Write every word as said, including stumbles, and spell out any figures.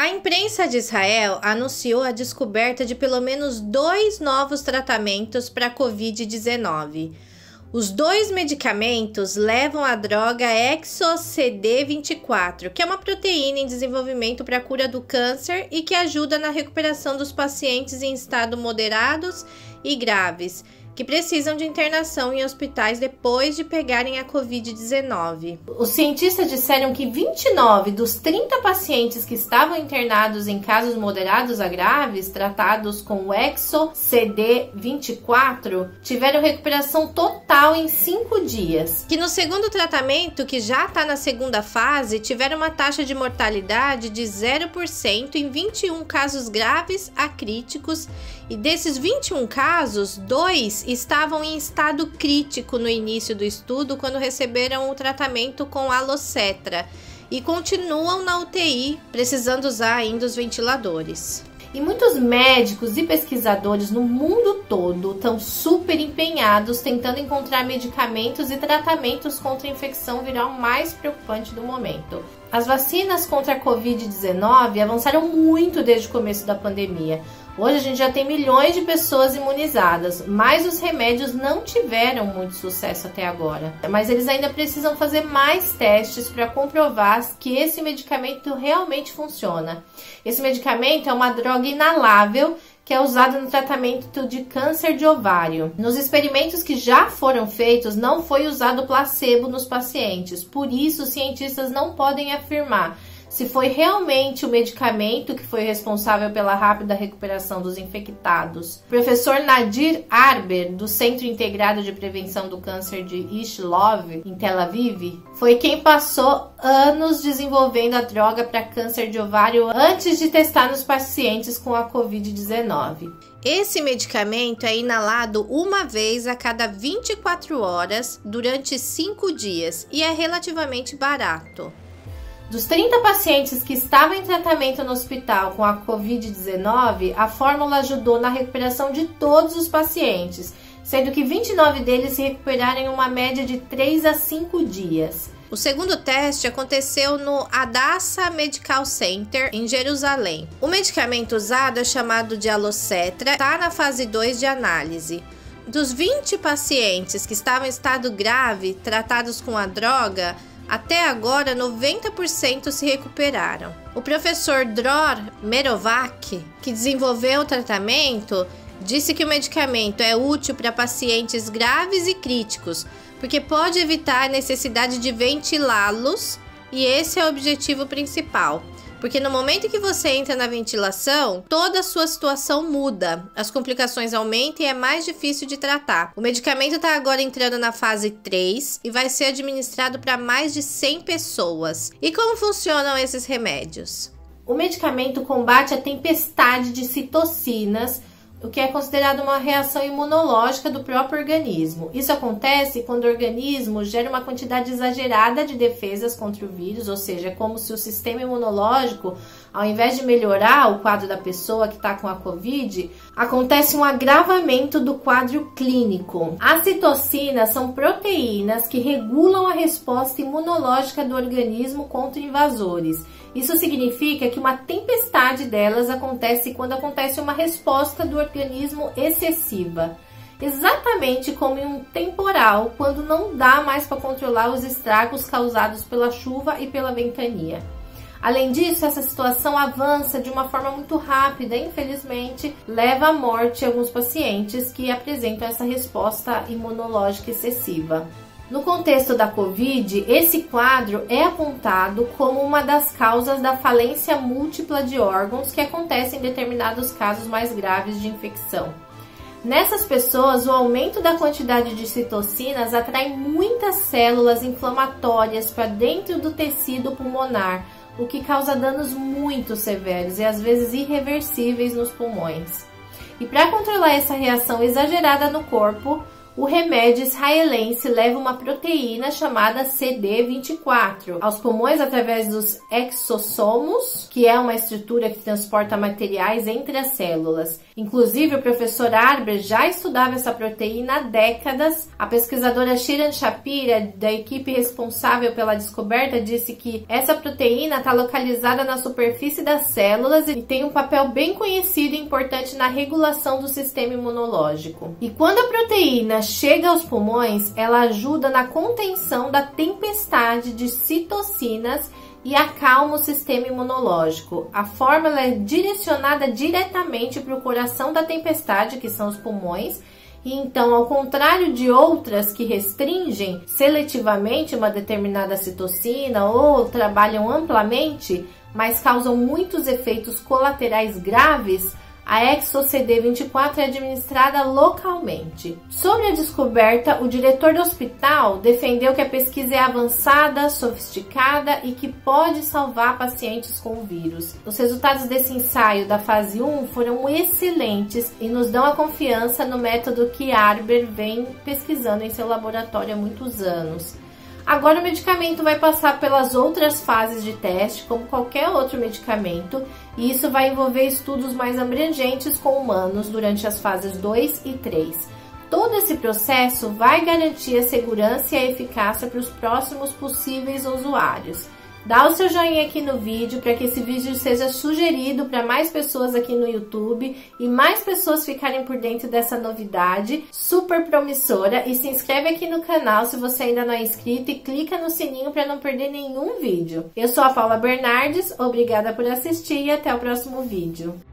A imprensa de Israel anunciou a descoberta de pelo menos dois novos tratamentos para a covid dezenove. Os dois medicamentos levam a droga Exo C D vinte e quatro, que é uma proteína em desenvolvimento para a cura do câncer e que ajuda na recuperação dos pacientes em estado moderados e graves, que precisam de internação em hospitais depois de pegarem a covid dezenove. Os cientistas disseram que vinte e nove dos trinta pacientes que estavam internados em casos moderados a graves, tratados com o Exo C D vinte e quatro, tiveram recuperação total em cinco dias. Que no segundo tratamento, que já está na segunda fase, tiveram uma taxa de mortalidade de zero por cento em vinte e um casos graves a críticos, e desses vinte e um casos, dois estavam em estado crítico no início do estudo quando receberam o tratamento com alocetra e continuam na U T I, precisando usar ainda os ventiladores. E muitos médicos e pesquisadores no mundo todo estão super empenhados tentando encontrar medicamentos e tratamentos contra a infecção viral mais preocupante do momento. As vacinas contra a covid dezenove avançaram muito desde o começo da pandemia. Hoje a gente já tem milhões de pessoas imunizadas, mas os remédios não tiveram muito sucesso até agora. Mas eles ainda precisam fazer mais testes para comprovar que esse medicamento realmente funciona. Esse medicamento é uma droga inalável que é usado no tratamento de câncer de ovário. Nos experimentos que já foram feitos, não foi usado placebo nos pacientes. Por isso, os cientistas não podem afirmar se foi realmente o medicamento que foi responsável pela rápida recuperação dos infectados. O professor Nadir Arber, do Centro Integrado de Prevenção do Câncer de Ishlov, em Tel Aviv, foi quem passou anos desenvolvendo a droga para câncer de ovário antes de testar nos pacientes com a covid dezenove. Esse medicamento é inalado uma vez a cada vinte e quatro horas durante cinco dias e é relativamente barato. Dos trinta pacientes que estavam em tratamento no hospital com a covid dezenove, a fórmula ajudou na recuperação de todos os pacientes, sendo que vinte e nove deles se recuperaram em uma média de três a cinco dias. O segundo teste aconteceu no Hadassah Medical Center, em Jerusalém. O medicamento usado é chamado de alocetra, está na fase dois de análise. Dos vinte pacientes que estavam em estado grave tratados com a droga, até agora, noventa por cento se recuperaram. O professor Dror Merovac, que desenvolveu o tratamento, disse que o medicamento é útil para pacientes graves e críticos, porque pode evitar a necessidade de ventilá-los, e esse é o objetivo principal. Porque no momento que você entra na ventilação, toda a sua situação muda, as complicações aumentam e é mais difícil de tratar. O medicamento está agora entrando na fase três e vai ser administrado para mais de cem pessoas. E como funcionam esses remédios? O medicamento combate a tempestade de citocinas, o que é considerado uma reação imunológica do próprio organismo. Isso acontece quando o organismo gera uma quantidade exagerada de defesas contra o vírus, ou seja, é como se o sistema imunológico, ao invés de melhorar o quadro da pessoa que está com a Covid, acontece um agravamento do quadro clínico. As citocinas são proteínas que regulam a resposta imunológica do organismo contra invasores. Isso significa que uma tempestade delas acontece quando acontece uma resposta do organismo excessiva. Exatamente como em um temporal, quando não dá mais para controlar os estragos causados pela chuva e pela ventania. Além disso, essa situação avança de uma forma muito rápida e, infelizmente, leva à morte alguns pacientes que apresentam essa resposta imunológica excessiva. No contexto da Covid, esse quadro é apontado como uma das causas da falência múltipla de órgãos que acontece em determinados casos mais graves de infecção. Nessas pessoas, o aumento da quantidade de citocinas atrai muitas células inflamatórias para dentro do tecido pulmonar, o que causa danos muito severos e às vezes irreversíveis nos pulmões. E para controlar essa reação exagerada no corpo, o remédio israelense leva uma proteína chamada C D vinte e quatro aos pulmões através dos exossomos, que é uma estrutura que transporta materiais entre as células. Inclusive, o professor Arber já estudava essa proteína há décadas. A pesquisadora Shiran Shapira, da equipe responsável pela descoberta, disse que essa proteína está localizada na superfície das células e tem um papel bem conhecido e importante na regulação do sistema imunológico. E quando a proteína chega aos pulmões, ela ajuda na contenção da tempestade de citocinas e acalma o sistema imunológico. A fórmula é direcionada diretamente para o coração da tempestade, que são os pulmões, e então, ao contrário de outras que restringem seletivamente uma determinada citocina ou trabalham amplamente, mas causam muitos efeitos colaterais graves, a Exo C D vinte e quatro é administrada localmente. Sobre a descoberta, o diretor do hospital defendeu que a pesquisa é avançada, sofisticada e que pode salvar pacientes com o vírus. Os resultados desse ensaio da fase um foram excelentes e nos dão a confiança no método que Arber vem pesquisando em seu laboratório há muitos anos. Agora o medicamento vai passar pelas outras fases de teste, como qualquer outro medicamento, e isso vai envolver estudos mais abrangentes com humanos durante as fases dois e três. Todo esse processo vai garantir a segurança e a eficácia para os próximos possíveis usuários. Dá o seu joinha aqui no vídeo para que esse vídeo seja sugerido para mais pessoas aqui no YouTube e mais pessoas ficarem por dentro dessa novidade super promissora. E se inscreve aqui no canal se você ainda não é inscrito e clica no sininho para não perder nenhum vídeo. Eu sou a Paula Bernardes, obrigada por assistir e até o próximo vídeo.